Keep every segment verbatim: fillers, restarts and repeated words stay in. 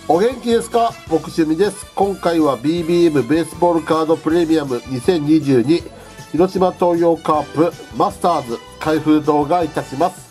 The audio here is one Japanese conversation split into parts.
お元気ですか？僕趣味です。今回は ビービーエム ベースボールカードプレミアムにせんにじゅうに広島東洋カープマスターズ開封動画いたします。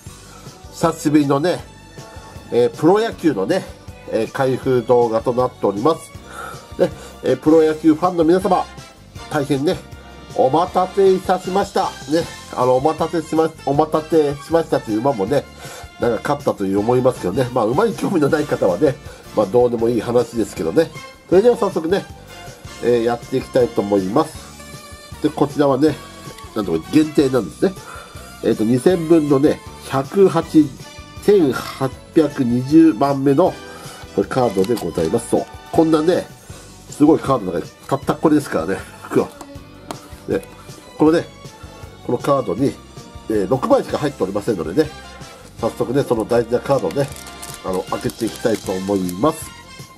久しぶりのね、えー、プロ野球のね、えー、開封動画となっております。で、えー、プロ野球ファンの皆様、大変ね、お待たせいたしました。ね、あの、お待たせしま、お待たせしましたという馬もね、なんか勝ったという思いますけどね。まあ、馬に興味のない方はね、まあ、どうでもいい話ですけどね。それでは早速ね、えー、やっていきたいと思います。で、こちらはね、なんとか限定なんですね。えっと、にせんぶんのね、ひゃくはち、せんはっぴゃくにじゅうばんめのこれカードでございます。そう。こんなね、すごいカードの中で、たったこれですからね、服は。で、このね、このカードに、えー、ろくまいしか入っておりませんのでね、早速ね、その大事なカードをね、あの、開けていきたいと思います。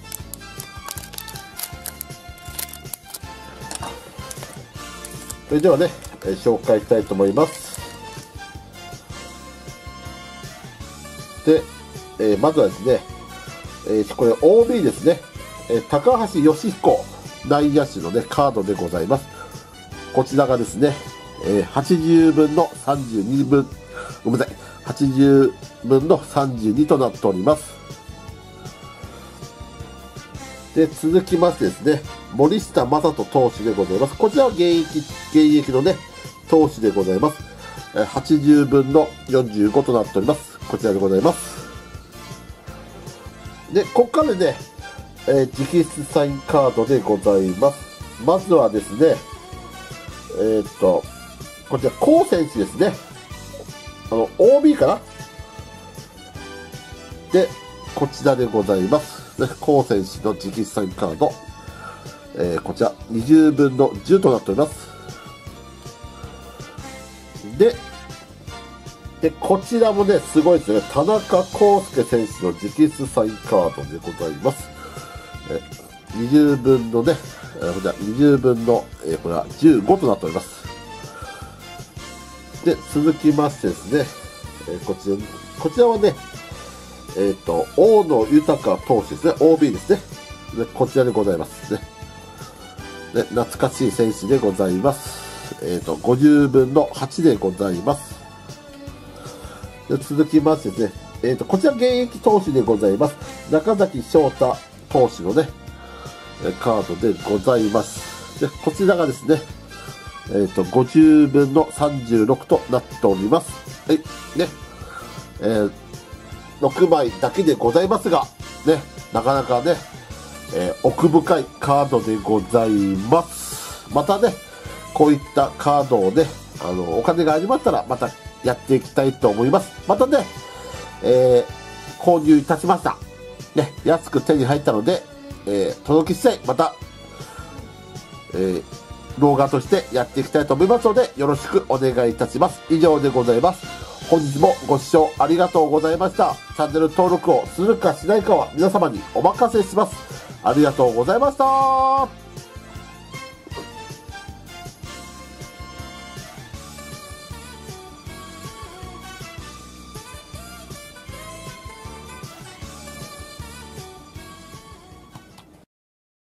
それではね、えー、紹介したいと思います。で、えー、まずはですね、えー、これ オービー ですね、えー、高橋義彦内野手のね、カードでございます。こちらがですね、えー、はちじゅうぶんのさんじゅうにぶん、ごめんなさい、はちじゅうぶんのさんじゅうにとなっております。で、続きましてですね、森下正人投手でございます。こちらは現役、現役のね、投手でございます。はちじゅうぶんのよんじゅうごとなっております。こちらでございます。で、ここからね、えー、直筆サインカードでございます。まずはですね、えー、っと、こちら、コウ選手ですね。あの、オービー かなで、こちらでございます。コウ選手の直筆サインカード。えー、こちら、にじゅうぶんのじゅうとなっております。で、で、こちらもね、すごいですね。田中康介選手の直筆サインカードでございます。えー、にじゅうぶんのね、えー、こちら、にじゅうぶんの、えー、これはじゅうごとなっております。で、続きましてですね、えー、こちら、こちらはね、えっと、大野豊投手ですね。オービー ですね。で、こちらでございますね。で、懐かしい選手でございます。えっと、ごじゅうぶんのはちでございます。で、続きましてですね、えっと、こちら現役投手でございます。中崎翔太投手のね、カードでございます。で、こちらがですね、えっと、ごじゅうぶんのさんじゅうろくとなっております。はい。ね。えーろくまいだけでございますが、ね、なかなかね、えー、奥深いカードでございます。またね、こういったカードをね、あの、お金がありましたら、またやっていきたいと思います。またね、えー、購入いたしました。ね、安く手に入ったので、えー、届き次第、また、えー、動画としてやっていきたいと思いますので、よろしくお願いいたします。以上でございます。本日もご視聴ありがとうございました。チャンネル登録をするかしないかは皆様にお任せします。ありがとうございました。